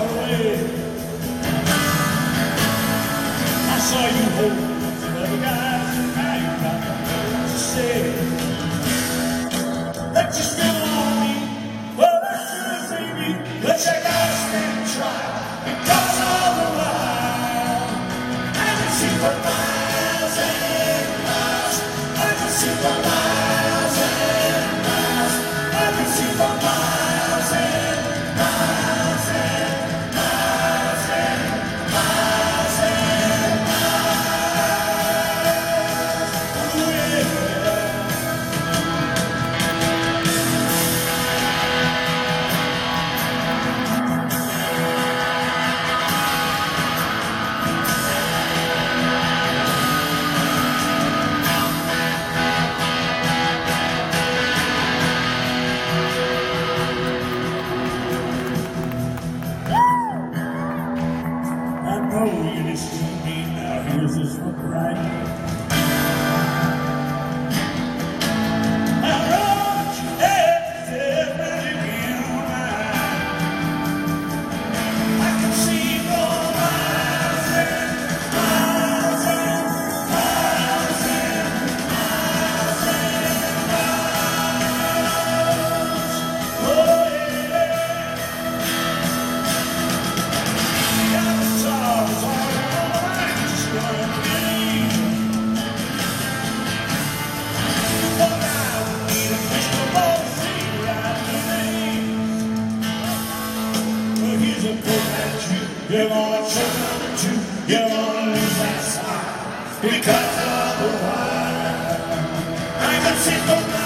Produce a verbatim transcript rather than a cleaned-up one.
far away. I saw you hold some other guys, and now you got nothing to say. That you still on me, well that's good, baby, but you gotta stand trial because all the while I can see for miles and miles, I can see for miles and miles, I can see for miles and miles and miles and miles and miles. Ooh, yeah. I know you listen to me now. Here's this one right here. I wrote you everything that you feel right. I can see for miles and miles and miles and miles and miles. Oh yeah. Got the stars all around, just gonna believe. But I would need a crystal ball to see right beneath. But here's a book that you, you're gonna choke number two, you're gonna lose that smile because of the wire. I can see the